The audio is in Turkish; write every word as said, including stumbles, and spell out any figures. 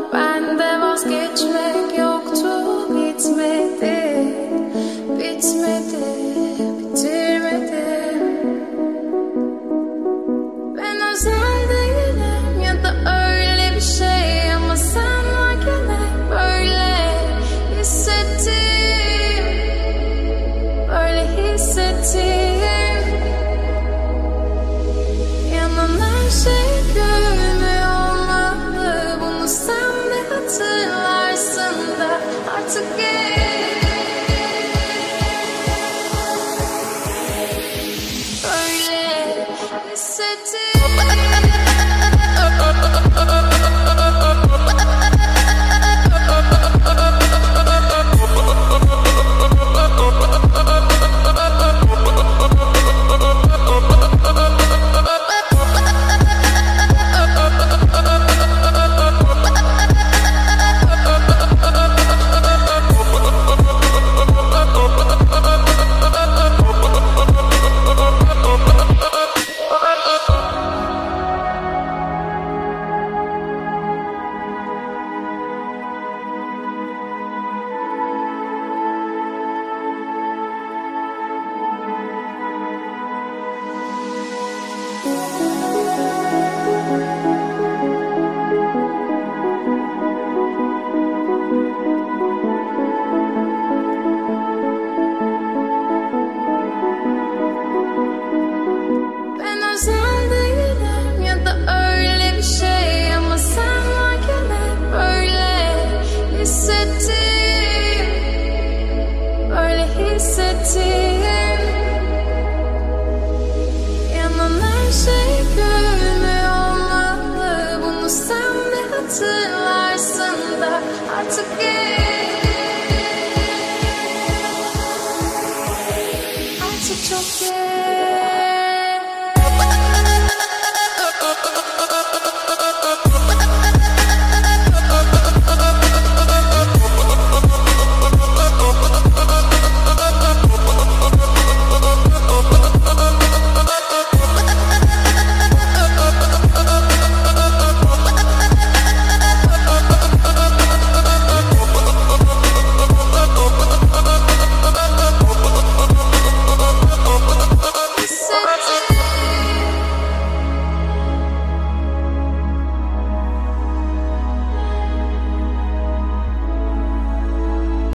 bende vazgeçmek yoktu. Bitmedi, bitmedi, bitirmedim. Ben özel değilim ya da öyle bir şey, ama sen varken hep böyle hissettim, böyle hissettim. Yanan her şey görünüyor olmalı, bunu sen de hatırlarsın da artık gel. Böyle hissettim. Ben özel değilim ya da öyle bir şey, ama sen varken hep böyle hissettim, böyle hissettim. Yanan her şey görünüyor olmalı, bunu sen de hatırlarsın da artık gel.